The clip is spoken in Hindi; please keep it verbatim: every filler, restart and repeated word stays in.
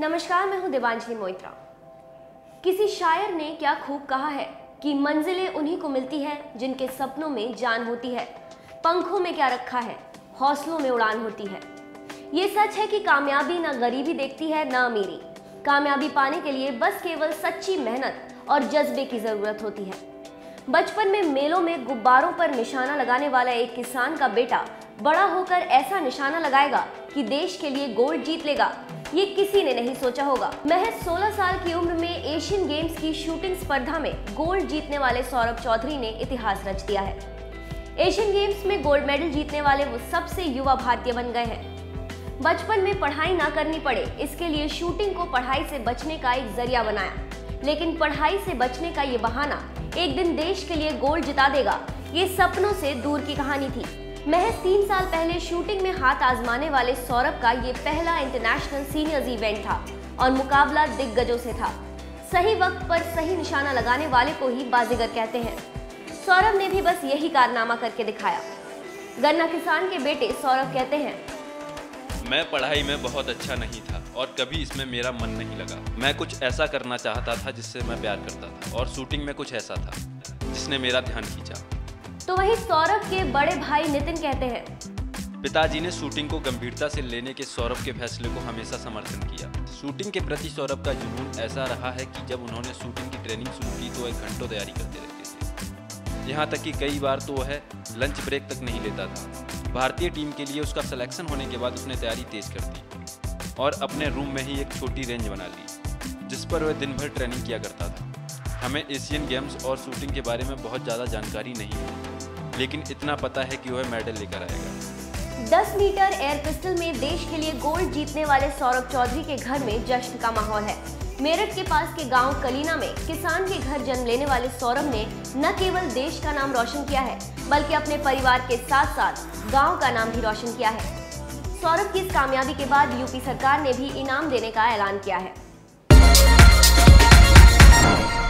नमस्कार, मैं हूं देवांजलि मोइत्रा। किसी शायर ने क्या खूब कहा है कि मंजिलें उन्हीं को मिलती है जिनके सपनों में जान होती है। पंखों में क्या रखा है, हौसलों में उड़ान होती है। ये सच है कि कामयाबी ना गरीबी देखती है ना अमीरी। कामयाबी पाने के लिए बस केवल सच्ची मेहनत और जज्बे की जरूरत होती है। बचपन में मेलों में गुब्बारों पर निशाना लगाने वाला एक किसान का बेटा बड़ा होकर ऐसा निशाना लगाएगा कि देश के लिए गोल्ड जीत लेगा, ये किसी ने नहीं सोचा होगा। महज सोलह साल की उम्र में एशियन गेम्स की शूटिंग स्पर्धा में गोल्ड जीतने वाले सौरभ चौधरी ने इतिहास रच दिया है। एशियन गेम्स में गोल्ड मेडल जीतने वाले वो सबसे युवा भारतीय बन गए हैं। बचपन में पढ़ाई ना करनी पड़े, इसके लिए शूटिंग को पढ़ाई से बचने का एक जरिया बनाया। लेकिन पढ़ाई से बचने का ये बहाना एक दिन देश के लिए गोल्ड जिता देगा, ये सपनों से दूर की कहानी थी। महज तीन साल पहले शूटिंग में हाथ आजमाने वाले सौरभ का ये पहला इंटरनेशनल सीनियर्स इवेंट था और मुकाबला दिग्गजों से था। सही वक्त पर सही निशाना लगाने वाले को ही बाजीगर कहते हैं। सौरभ ने भी बस यही कारनामा करके दिखाया। गन्ना किसान के बेटे सौरभ कहते हैं, मैं पढ़ाई में बहुत अच्छा नहीं था और कभी इसमें मेरा मन नहीं लगा। मैं कुछ ऐसा करना चाहता था जिससे मैं प्यार करता था और शूटिंग में कुछ ऐसा था जिसने मेरा ध्यान खींचा। तो वहीं सौरभ के बड़े भाई नितिन कहते हैं, पिताजी ने शूटिंग को गंभीरता से लेने के सौरभ के फैसले को हमेशा समर्थन किया। शूटिंग के प्रति सौरभ का जुनून ऐसा रहा है कि जब उन्होंने शूटिंग की ट्रेनिंग शुरू की तो वह घंटों तैयारी करते रहते थे। यहाँ तक कि कई बार तो वह लंच ब्रेक तक नहीं लेता था। भारतीय टीम के लिए उसका सिलेक्शन होने के बाद उसने तैयारी तेज कर दी और अपने रूम में ही एक छोटी रेंज बना ली जिस पर वह दिन भर ट्रेनिंग किया करता था। हमें एशियन गेम्स और शूटिंग के बारे में बहुत ज़्यादा जानकारी नहीं है, लेकिन इतना पता है कि वह मेडल लेकर आएगा। दस मीटर एयर पिस्टल में देश के लिए गोल्ड जीतने वाले सौरभ चौधरी के घर में जश्न का माहौल है। मेरठ के पास के गांव कलीना में किसान के घर जन्म लेने वाले सौरभ ने न केवल देश का नाम रोशन किया है, बल्कि अपने परिवार के साथ साथ गांव का नाम भी रोशन किया है। सौरभ की इस कामयाबी के बाद यूपी सरकार ने भी इनाम देने का ऐलान किया है।